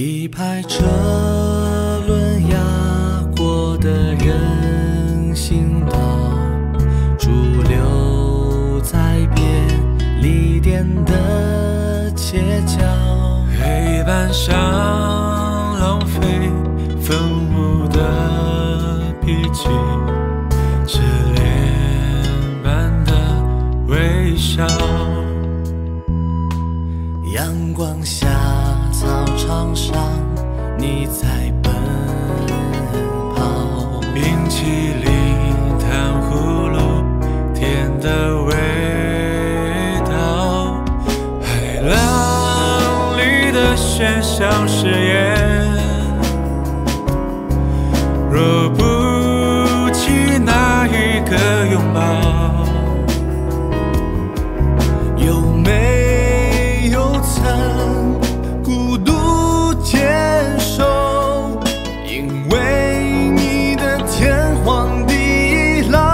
一排车轮压过的人行道，驻留在便利店的街角，黑板上浪费粉雾的笔记，赤脸般的微笑，阳光下操场上你在奔跑，冰淇淋糖葫芦甜的味道，海浪里的喧嚣誓言，若不起那一个拥抱，有没有曾孤独坚守，因为你的天荒地老。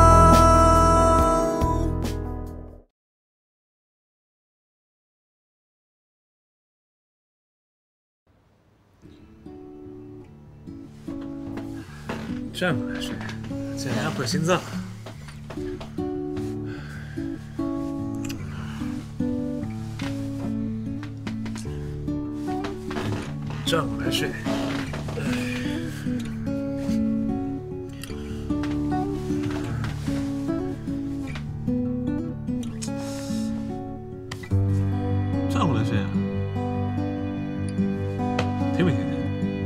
站过来睡，这样压迫心脏。站过来睡。站过来睡啊？听没听见？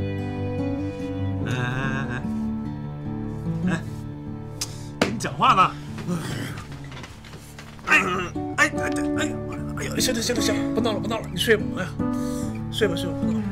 讲话呢！哎呀，行，不闹了，你睡吧。哎呀，睡吧，不闹了。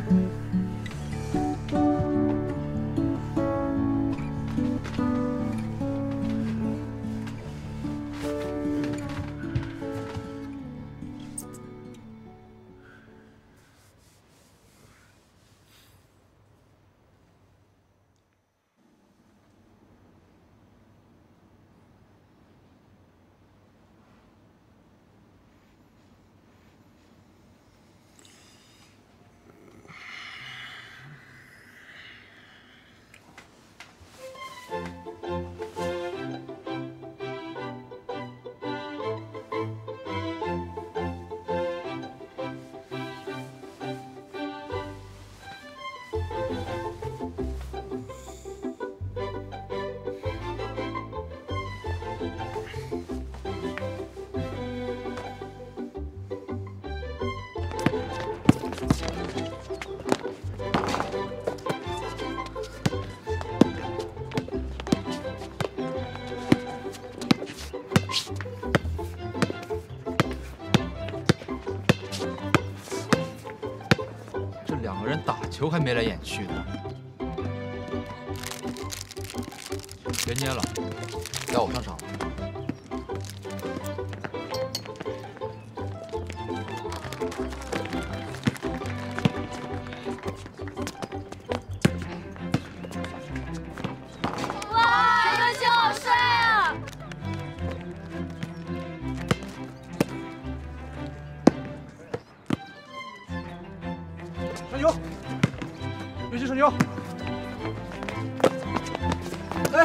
两个人打球还眉来眼去的，别捏了，该我上场了。 哇，优秀好帅啊！ 上球，尤其上球。哎，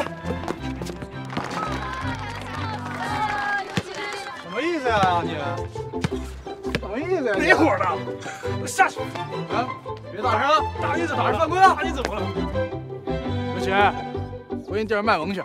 什么意思呀你？什么意思呀？ 哪伙的？下去！ 啊，别打声！ 打你怎么了？ 犯规了！ 打你怎么了？ 尤其，回你地儿卖萌去。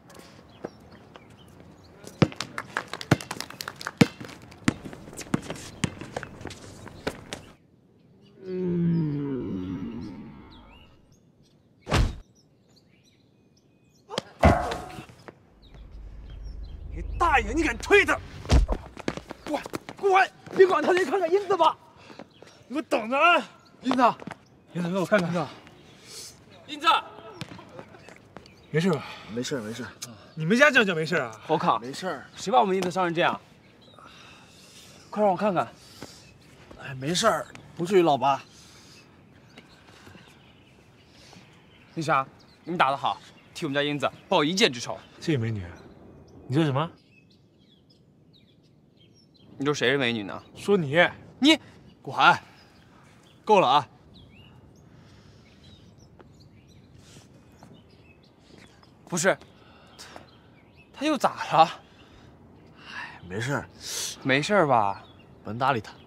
你大爷！你敢推他！ 滚！别管他，你看看英子吧。 你给我等着啊！ 英子， 英子，给我看看。 英子， 没事吧？ 没事。 你们家这样就没事啊？ 侯康， 没事。 谁把我们英子伤成这样？快让我看看。 哎，没事儿，不至于老八。 丽莎，你们打得好，替我们家英子报一箭之仇。 谢谢美女。你说什么？ 你说谁是美女呢？ 说你。 你顾寒，够了啊！ 不是，他又咋了？ 哎，没事儿， 没事吧？ 甭搭理他。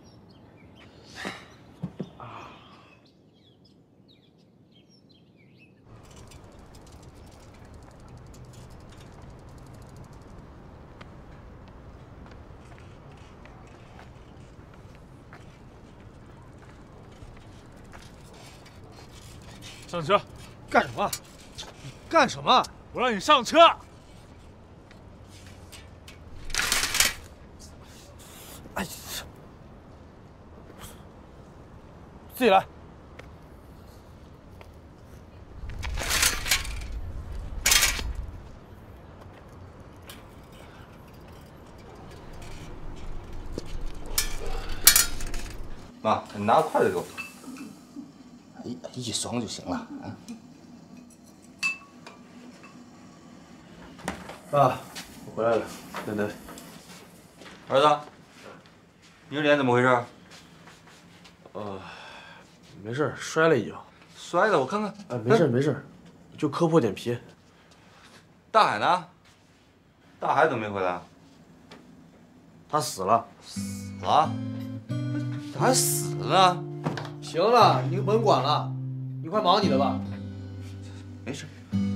上车！ 干什么？干什么？ 我让你上车！ 哎呀，自己来。 妈，你拿个筷子给我。 一双就行了啊。 爸，我回来了，等等。 儿子，你这脸怎么回事？ 没事，摔了一跤。 摔了，我看看。 没事没事，就磕破点皮。 大海呢？大海怎么没回来？ 他死了。 死了？咋还死呢？ 行了，你甭管了，你快忙你的吧。 没事。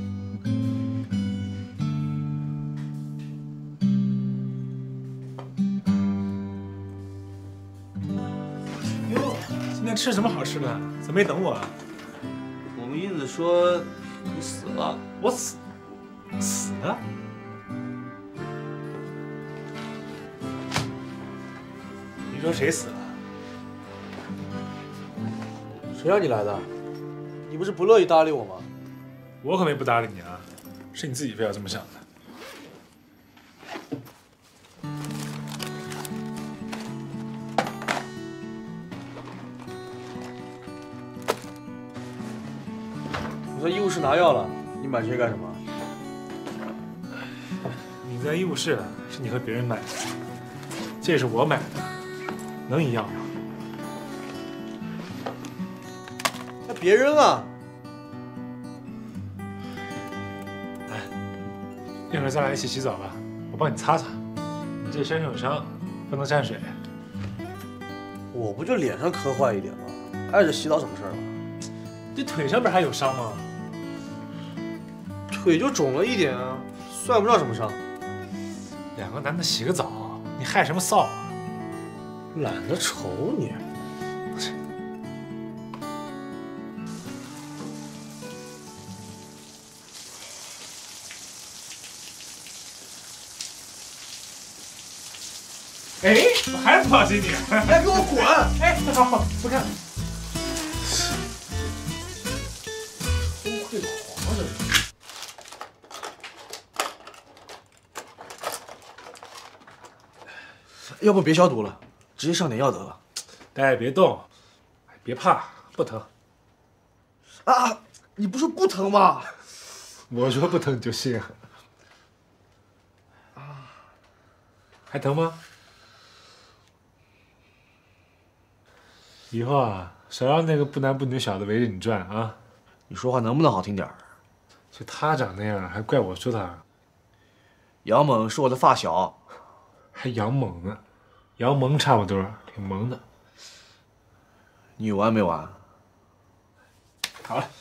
哟，今天吃什么好吃的？怎么没等我啊？ 我们英子说你死了。 我死了？你说谁死了？ 谁让你来的？你不是不乐意搭理我吗？ 我可没不搭理你啊，是你自己非要这么想的。 我在医务室拿药了，你买这些干什么？ 你在医务室是你和别人买的，这是我买的，能一样吗？ 那别人啊！ 来，一会儿咱俩一起洗澡吧，我帮你擦擦。你这身上有伤，不能沾水。 我不就脸上磕坏一点吗？碍着洗澡什么事儿啊？ 这腿上边还有伤吗？ 腿就肿了一点啊，算不上什么伤。 两个男的洗个澡，你害什么臊啊？ 懒得瞅你。 哎，我还是不放心你。 哎，给我滚！ 哎，好好，不看。 都会活着。要不别消毒了，直接上点药得了。 哎，别动，别怕，不疼。 啊！你不是不疼吗？ 我说不疼你就信。还疼吗？以后啊，少让那个不男不女小子围着你转啊！ 你说话能不能好听点儿？ 就他长那样，还怪我说他？ 杨猛是我的发小， 还杨猛呢，杨萌差不多，挺萌的。 你有完没完？ 好了。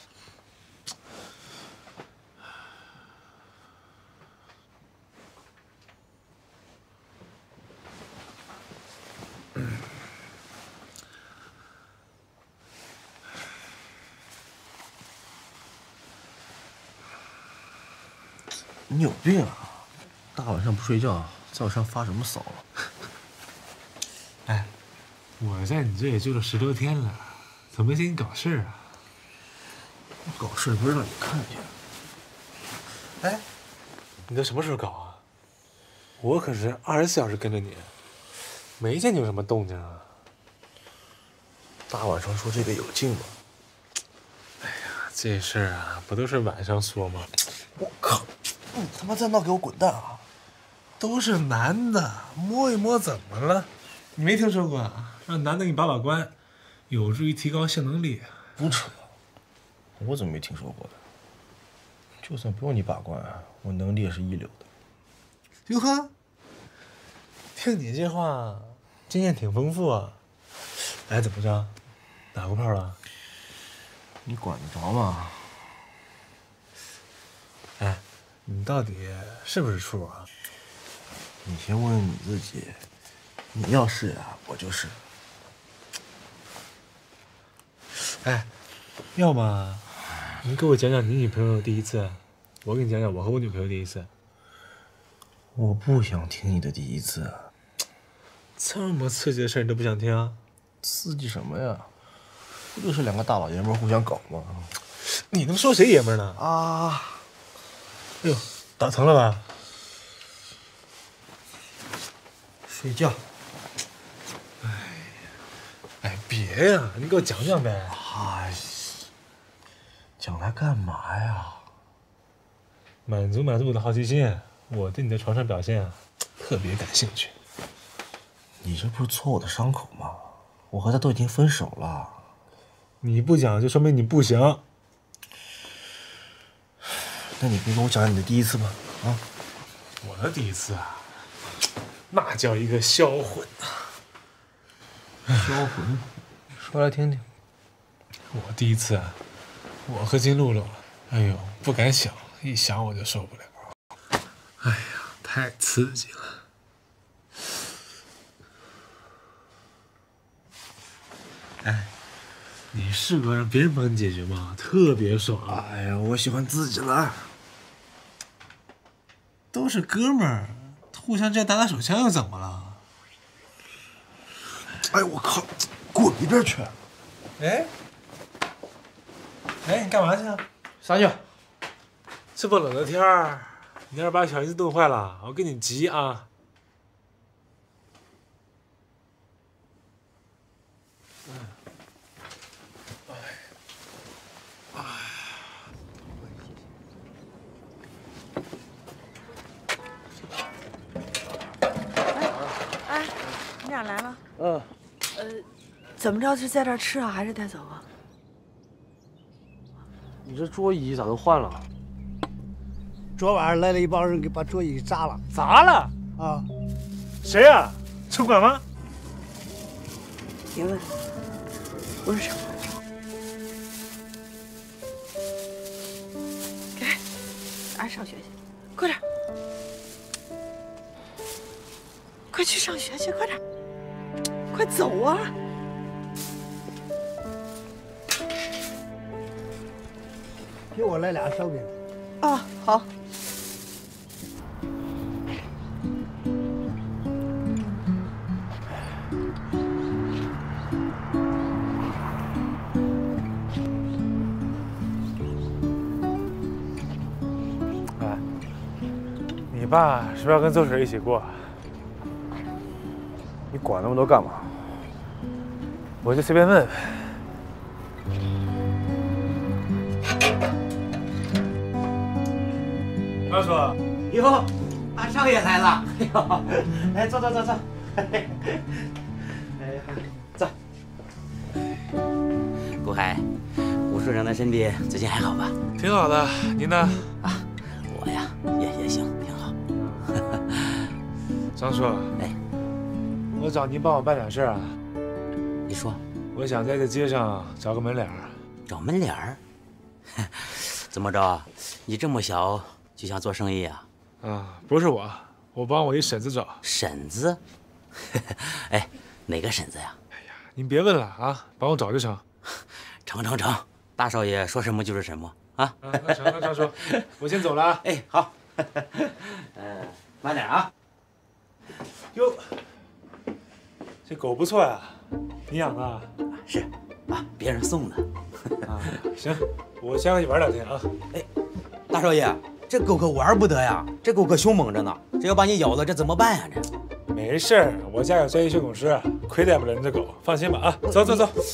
你有病啊！大晚上不睡觉，在我身上发什么骚啊？ 哎，我在你这也住了10多天了，怎么没见你搞事啊？ 搞事不是让你看见。 哎，你都什么时候搞啊？我可是24小时跟着你，没见你有什么动静啊。 大晚上说这个有劲吗？ 哎呀，这事儿啊，不都是晚上说吗？ 我靠！你他妈在闹，给我滚蛋啊！ 都是男的，摸一摸怎么了？你没听说过啊？让男的给你把把关，有助于提高性能力。 胡扯！我怎么没听说过的？ 就算不用你把关，我能力也是一流的。 哟呵，听你这话，经验挺丰富啊。哎，怎么着？打过炮了？ 你管得着吗？ 哎，你到底是不是处啊？ 你先问问你自己，你要是呀，我就是。 哎，要么你给我讲讲你女朋友第一次，我给你讲讲我和我女朋友第一次。 我不想听你的第一次。 这么刺激的事儿你都不想听？ 刺激什么呀？不就是两个大老爷们互相搞吗？ 你能说谁爷们儿呢？ 啊！ 哎呦，打疼了吧？ 睡觉。 哎，别呀，你给我讲讲呗。 哎，讲来干嘛呀？ 满足我的好奇心，我对你的床上表现特别感兴趣。 你这不是戳我的伤口吗？我和他都已经分手了。 你不讲就说明你不行。 那你别跟我讲你的第一次吧？啊？ 我的第一次啊，那叫一个销魂呐！ 销魂，说来听听。 我第一次啊，我和金露露，哎呦，不敢想，一想我就受不了。哎呀，太刺激了！哎，你试过让别人帮你解决吗？特别爽。 哎呀，我喜欢自己来。 都是哥们儿，互相这样打手枪又怎么了？ 哎，我靠，滚一边去！ 哎，你干嘛去啊？ 撒去。 这么冷的天儿，你要是把小姨子冻坏了，我跟你急啊！ 哎，你俩来了？ 嗯。 怎么着是在这儿吃啊，还是带走啊？ 你这桌椅咋都换了？ 昨晚上来了一帮人，给把桌椅给砸了。 砸了？ 啊？ 谁呀？城管吗？ 别问，不是城管。给，俺上学去，快点，快去上学去，快点，快走啊！ 给我来俩烧饼。 啊，好。 哎，你爸是不是要跟邹婶一起过？ 你管那么多干嘛？ 我就随便问问。二叔， 哟，大少爷来了！哎呦，哎，坐。哎呀，坐。顾海，吴处长的身体最近还好吧？ 挺好的，您呢？ 啊，我呀也行，挺好。 张叔， 哎， 我找您帮我办点事啊。 你说。 我想在这街上找个门脸儿。 找门脸儿？怎么着？你这么小就想做生意啊？ 啊，不是我帮我一婶子找。 婶子？哎，哪个婶子呀？ 哎呀，您别问了啊，帮我找就成。 成，大少爷说什么就是什么啊。 那成，张叔，我先走了啊。 哎，好。慢点啊。 哟，这狗不错呀，你养的？ 是啊，别人送的。 啊，行，我先回去玩两天啊。 哎，大少爷，这狗可玩不得呀，这狗可凶猛着呢，这要把你咬了，这怎么办呀？这没事儿，我家有专业训狗师，亏待不了你这狗，放心吧啊！走。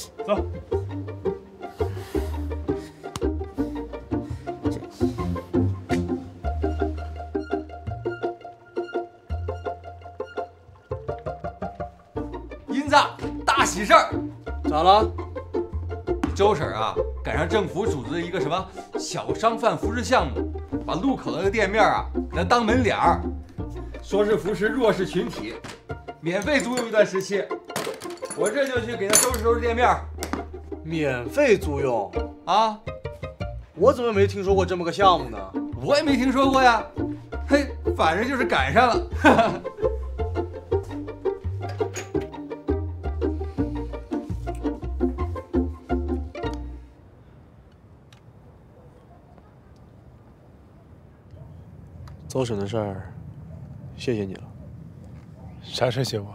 英子，大喜事儿！咋了？周婶啊，赶上政府组织的一个什么小商贩扶持项目， 把路口那个店面啊给它当门脸儿，说是扶持弱势群体，免费租用一段时期。我这就去给他收拾店面。 免费租用啊？ 我怎么没听说过这么个项目呢？ 我也没听说过呀。嘿，反正就是赶上了。哈哈。 邹婶的事儿，谢谢你了。 啥事谢我？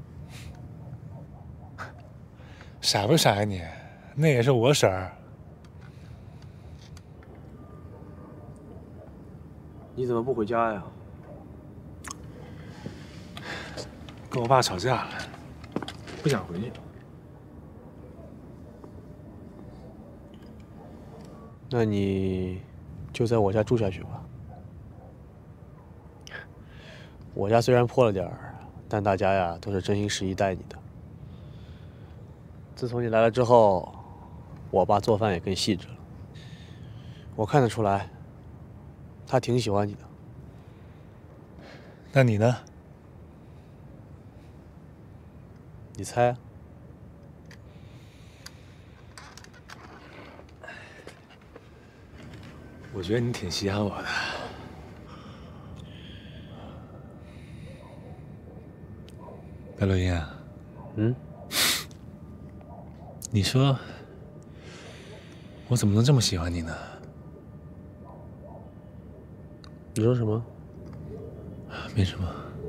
傻不傻呀你？那也是我婶儿。 你怎么不回家呀？ 跟我爸吵架了，不想回去。 那你就在我家住下去吧。我家虽然破了点儿，但大家呀都是真心实意待你的。自从你来了之后，我爸做饭也更细致了。我看得出来，他挺喜欢你的。 那你呢？ 你猜啊？ 我觉得你挺稀罕我的。白洛英啊，你说我怎么能这么喜欢你呢？ 你说什么？ 没什么。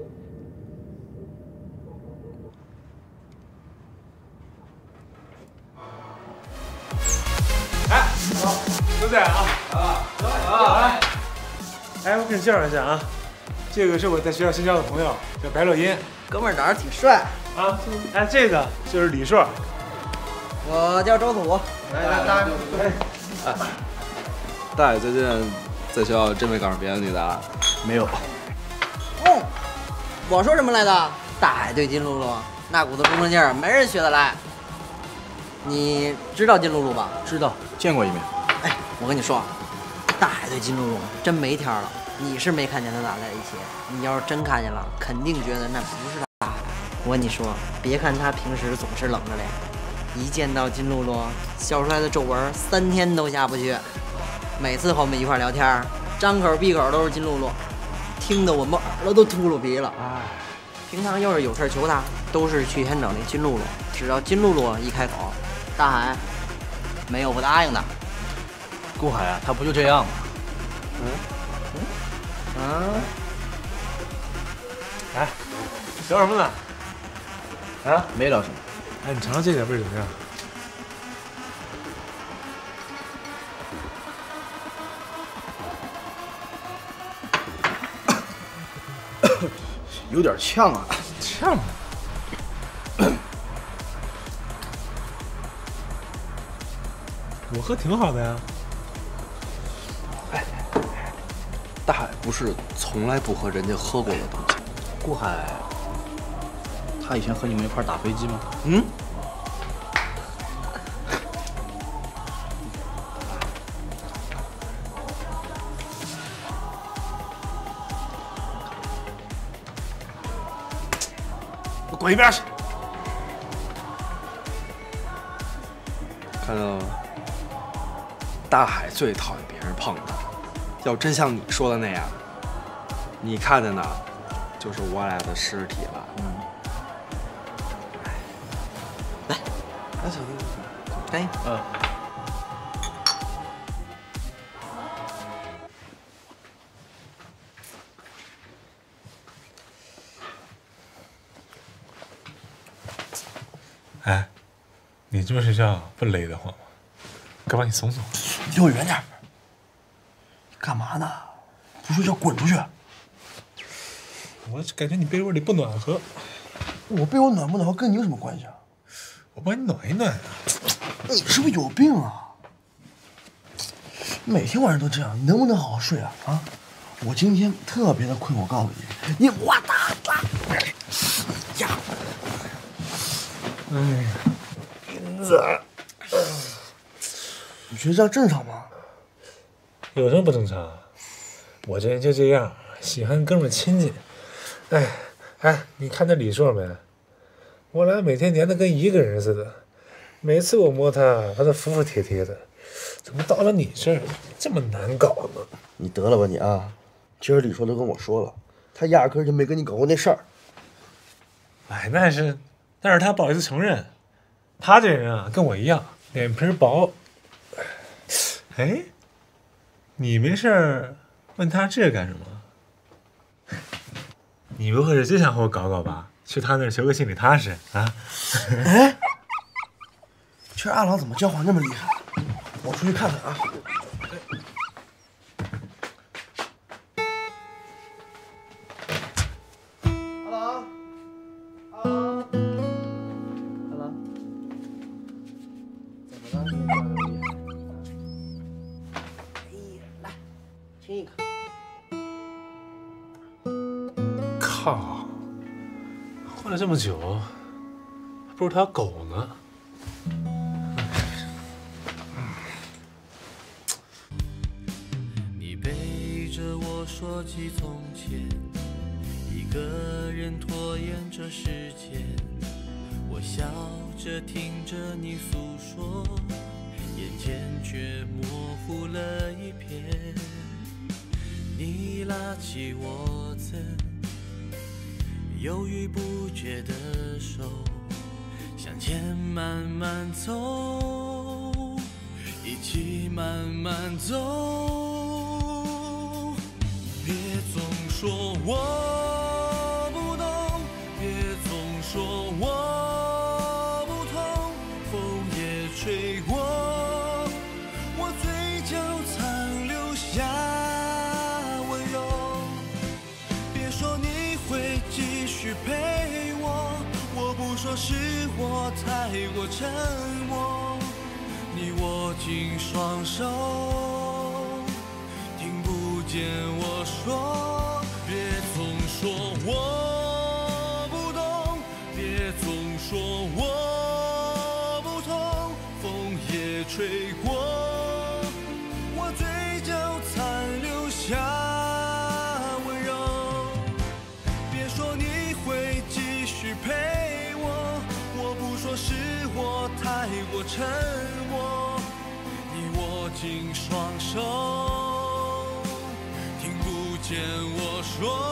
哎，都在啊！哎，我给你介绍一下啊，这个是我在学校新交的朋友，叫白洛音。 哥们儿长得挺帅啊！哎，这个就是李硕。 我叫周土。来， 大爷最近在学校真没赶上别的女的啊？ 没有。 我说什么来着？大海对金露露，那股子冲劲儿，没人学得来。你知道金露露吧？ 知道，见过一面。 哎，我跟你说，大海对金露露真没天了。你是没看见他俩在一起，你要是真看见了，肯定觉得那不是大海。我跟你说，别看他平时总是冷着脸，一见到金露露，笑出来的皱纹3天都下不去。每次和我们一块聊天，张口闭口都是金露露，听得我们耳朵都秃噜皮了。平常要是有事求他，都是去先找那金露露。只要金露露一开口，大海没有不答应的。 顾海啊，他不就这样吗？ 哎，聊什么呢？啊， 没聊什么。 哎，你尝尝这点味儿怎么样？ 有点呛啊。 呛吗？我喝挺好的呀。 大海不是从来不喝人家喝过的东西。 顾海，他以前和你们一块打飞机吗？ 滚一边去！ 看到了，大海最讨厌别人碰他。要真像你说的那样，你看见的，就是我俩的尸体了。 来，走。哎， 哎，你这么睡觉不勒得慌吗？该把你松松。 离我远点！干嘛呢？不睡觉滚出去！ 我感觉你被窝里不暖和。 我被窝暖不暖和跟你有什么关系啊？ 我帮你暖一暖啊。 你是不是有病啊？每天晚上都这样，你能不能好好睡啊？啊！我今天特别的困，我告诉你，你哇哒哒呀！ 哎呀， 银子，你觉得这样正常吗？ 有什么不正常？ 我这人就这样，喜欢哥们亲近。哎，你看那李硕没？我俩每天黏得跟一个人似的，每次我摸他，他都服服帖帖的。怎么到了你这儿这么难搞呢？ 你得了吧你啊！今儿李硕都跟我说了，他压根就没跟你搞过那事儿。 哎，那是他不好意思承认。他这人啊，跟我一样，脸皮薄。哎，你没事问他这干什么？你不会是真想和我搞搞吧？去他那儿求个心里踏实啊？ 哎，这二郎怎么交话那么厉害？我出去看看啊。 靠！混了这么久，还不如条狗呢。 你背着我说起从前，一个人拖延着时间，我笑着听着你诉说，眼前却模糊了一片。你拉起我曾犹豫不决的手，向前慢慢走，一起慢慢走。别总说我不懂，别总说我不痛，风也吹过，我嘴角残留下温柔。别说你会继续陪我，我不说是我太过沉默。你握紧双手，听不见我说。别总说我不懂，别总说我不痛，风也吹过，我嘴角残留下温柔。别说你会继续陪我，我不说是我太过沉默。你握紧双手，听不见我说。